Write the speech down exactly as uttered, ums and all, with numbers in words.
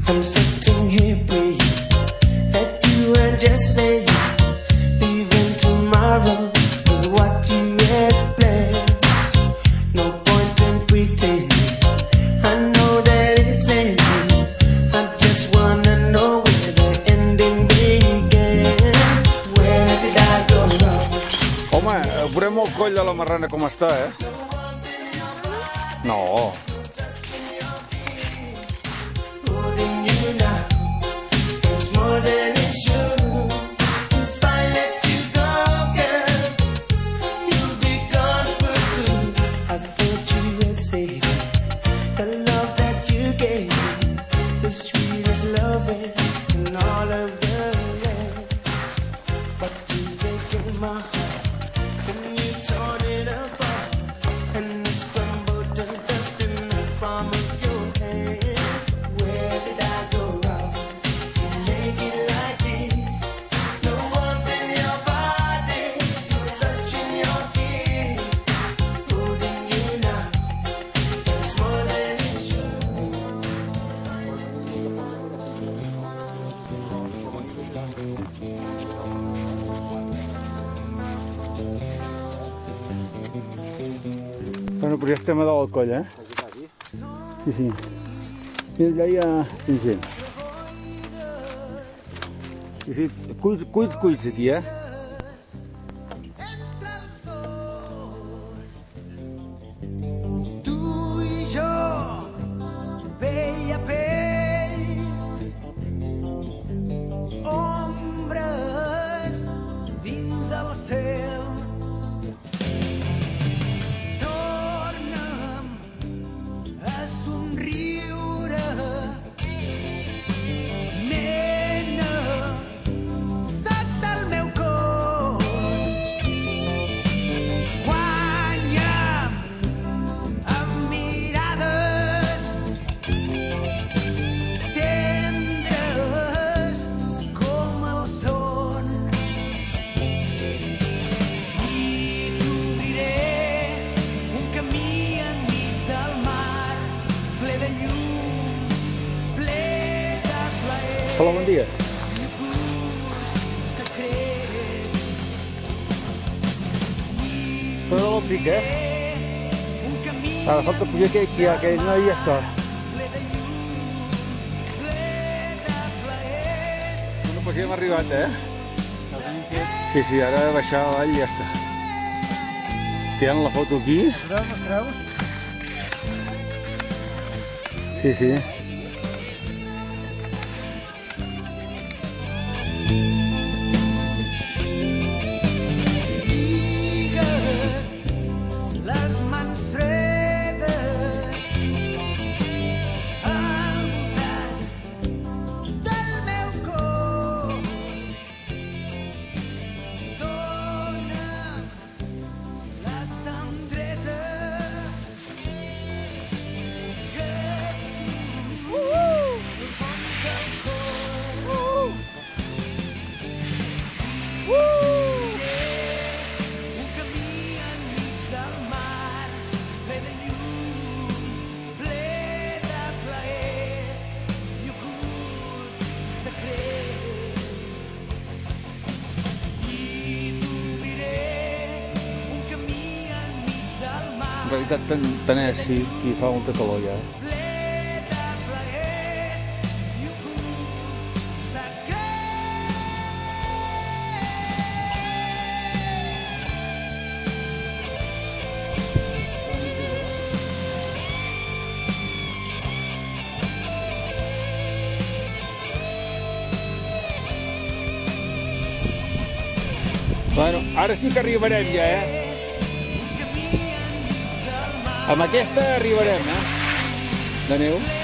I'm sitting here praying that you were just saying even tomorrow was what you had planned. No point in pretending, I know that it's ending. I just wanna know where the ending began. Where did I go wrong? Home, veurem el coll de la marrana com està, eh? No. Holding you now, it's more than it should. If I let you go, girl, you'll be gone for good. I thought you had said the love that you gave me, the sweetest loving in all of the land. But you've taken my heart and you torn it apart, and it's crumbled to dust in the palm of your hand. Where did I go wrong to make it like this? The warmth in your body, touching your tears, holding you now, it's more than it should. Bueno, però ja estem a dalt del coll, eh? Sí, sí. I allà hi ha gent. Sí, sí, cuits, cuits, cuits aquí, eh? Tu i jo, pell a pell, ombres dins el cel. Torna'm a somriure, nena, saps del meu cos. Guanya'm amb mirades tendres com el son, i t'obriré un camí enmig del mar, ple de llum, ple de plaer. Hola, bon dia. Però no el pic, eh? Ara falta pujar aquell, aquí, aquell no, i ja està. Bueno, doncs ja hem arribat, eh? Sí, sí, ara baixar avall i ja està. Tirant la foto aquí. Sí, sí. Les mans fredes al tant del meu cor. Dóna'm la tendresa que tu fons del cor. Un camí enmig del mar, ple de llum, ple de plaers i ocults secrets. I t'obriré un camí enmig del mar, En realitat tant, tant és, sí, i fa molta calor ja. ple de plaers i ocults secrets. Bueno, ara sí que arribarem ja, eh? Amb aquesta arribarem, eh? De neu.